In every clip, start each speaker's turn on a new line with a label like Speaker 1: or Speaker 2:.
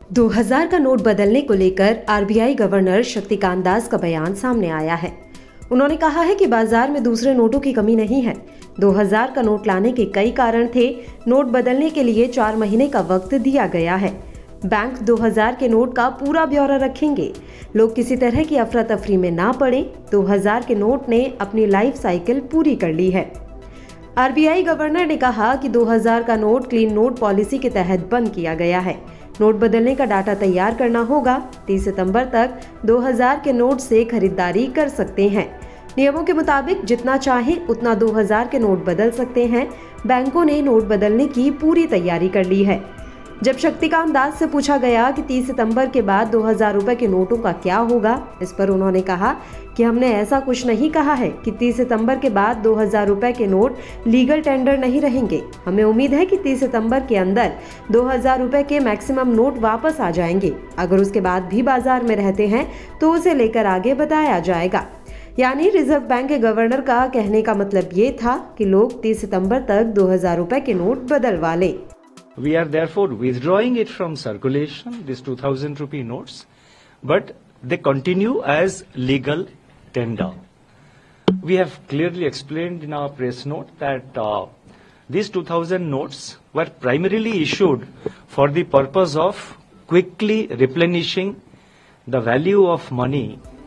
Speaker 1: 2000 का नोट बदलने को लेकर आरबीआई गवर्नर शक्तिकांत दास का बयान सामने आया है। उन्होंने कहा है कि बाजार में दूसरे नोटों की कमी नहीं है। 2000 का नोट लाने के कई कारण थे। नोट बदलने के लिए 4 महीने का वक्त दिया गया है। बैंक 2000 के नोट का पूरा ब्यौरा रखेंगे। लोग किसी तरह की अफरा तफरी में ना पड़े। 2000 के नोट ने अपनी लाइफ साइकिल पूरी कर ली है। आरबीआई गवर्नर ने कहा कि 2000 का नोट क्लीन नोट पॉलिसी के तहत बंद किया गया है। नोट बदलने का डाटा तैयार करना होगा। 30 सितंबर तक 2000 के नोट से खरीदारी कर सकते हैं। नियमों के मुताबिक जितना चाहें उतना 2000 के नोट बदल सकते हैं। बैंकों ने नोट बदलने की पूरी तैयारी कर ली है। जब शक्तिकांत दास से पूछा गया कि 30 सितंबर के बाद 2000 रुपए के नोटों का क्या होगा, इस पर उन्होंने कहा कि हमने ऐसा कुछ नहीं कहा है कि 30 सितंबर के बाद 2000 रुपए के नोट लीगल टेंडर नहीं रहेंगे। हमें उम्मीद है कि 30 सितंबर के अंदर 2000 रुपए के मैक्सिमम नोट वापस आ जाएंगे। अगर उसके बाद भी बाजार में रहते हैं तो उसे लेकर आगे बताया जाएगा। यानी रिजर्व बैंक के गवर्नर का कहने का मतलब ये था कि लोग 30 सितंबर तक 2000 रुपए के नोट बदलवा लें।
Speaker 2: We are therefore withdrawing it from circulation, these 2000 rupee notes, but they continue as legal tender. We have clearly explained in our press note that these 2000 notes were primarily issued for the purpose of quickly replenishing the value of money.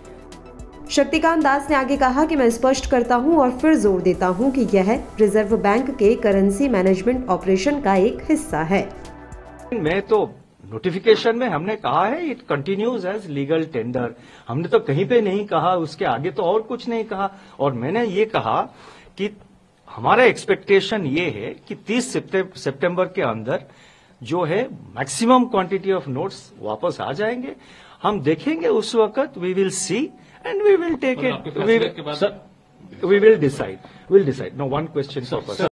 Speaker 1: Shaktikanta Das ने आगे कहा कि मैं स्पष्ट करता हूं और फिर जोर देता हूं कि यह रिजर्व बैंक के करेंसी मैनेजमेंट ऑपरेशन का एक हिस्सा है।
Speaker 2: मैं तो नोटिफिकेशन में हमने कहा है it continues as legal tender. हमने तो कहीं पे नहीं कहा, उसके आगे तो और कुछ नहीं कहा। और मैंने ये कहा कि हमारा एक्सपेक्टेशन ये है कि 30 सितंबर के अंदर जो है मैक्सिमम क्वांटिटी ऑफ नोट्स वापस आ जाएंगे। हम देखेंगे उस वक्त we will see and we will take it. We will decide. We'll decide. No, one question per person.